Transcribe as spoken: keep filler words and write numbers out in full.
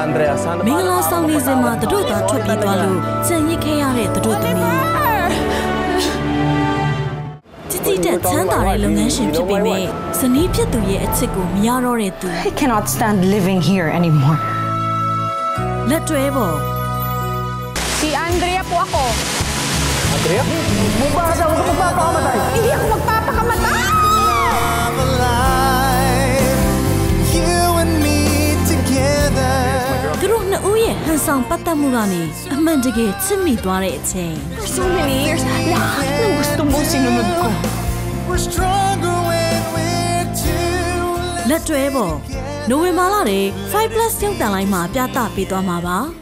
မင်္ဂလာဆောင်နေစဉ်မှာတို့သားထွက်ပြေးသွားလို့ကြံရစ်ခဲ့ရတဲ့တို့သမီးတတိတက်ချမ်းသာတဲ့လုပ်ငန်းရှင်ဖြစ်ပေမဲ့ဇနီးဖြစ်သူရဲ့အချစ်ကိုမရတော့တဲ့သူ I cannot stand living here anymore. လက်တွဲပေါ် Si Andrea po ako. Andrea? Mukha ka daw magpapakamatay. Hindi ako magpapakamatay! You and me together. သူတို့နှစ်ဦးရဲ့ဟန်ဆောင်ပတ်သက်မှုကနေအမှန်တကယ်ချစ်မိသွားတဲ့အချိန် For so many years, lahat ng gusto mo sinunod ko. We're stronger when we're two. လက်တွဲပေါ်နိုဝင်ဘာလထဲfive plus ရုပ်သံလိုင်းမှာပြသပေးသွားမှာပါ